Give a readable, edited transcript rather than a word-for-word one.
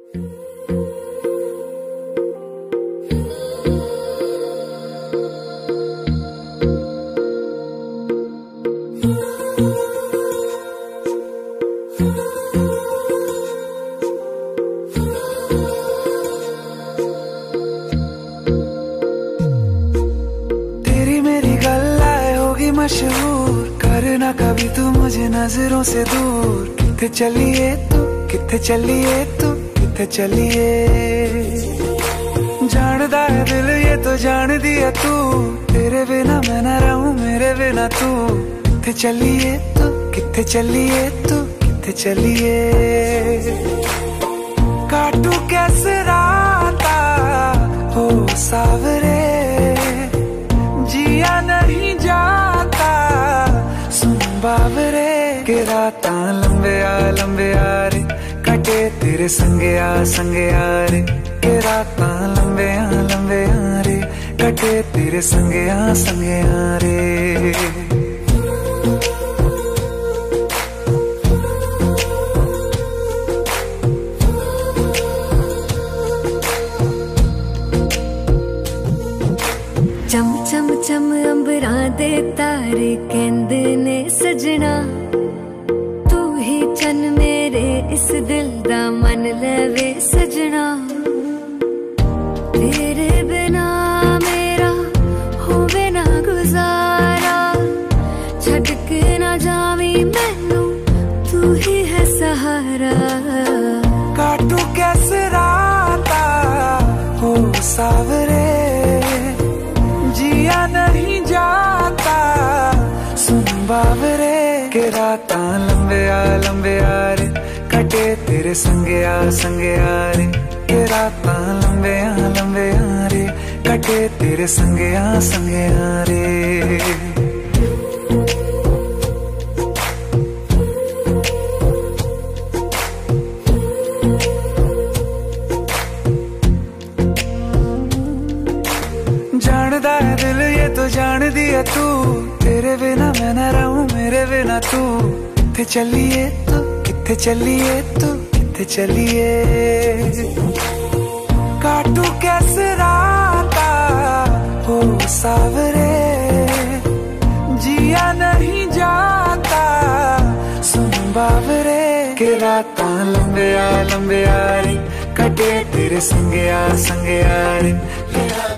मशहूर करना कभी तू मुझे नजरों से दूर। किथे चलिए तू, किथे चलिए तू, किथे चलिए। जानदा है दिल ये तो जान दिया तू, तेरे बिना मैं ना रहूं मेरे बिना तू। किथे चलिए तू, किथे चलिए तू, किथे चलिए। काटू कैसे राता हो सावरे, जिया नहीं जाता सुन बावरे। के राता लंबे आ रे, कटे तेरे संगे आ रे। के राता लंबे आ रे, कटे तेरे संगे आ रे। चम चम चम अंबरां दे तारे कहंदे ने सजना, तू ही चन मेरे इस दिल दा मन लवे सजना। तेरे बिना मेरा होवे ना गुजारा, छड़ के ना जावी मैनू तू ही है सहारा। काटू कैसे राता हो सावरे, जिया नहीं जाता सुन बावरे। के राता लंबे आ रे, कटे तेरे संगे आ रे। के राता लंबे आ रे, कटे तेरे संगे आ रे। जानदा है दिल ये तो जान दिया तू, तेरे बिना मैं ना रहूं मेरे बिना तू। किथे चलिए तू, किथे चलिए तू, किथे चलिए। काटू कैसे राता हो सावरे, जिया नहीं जाता सुन बावरे। के राता लंबे आ रे, कटे तेरे संगे आ रे।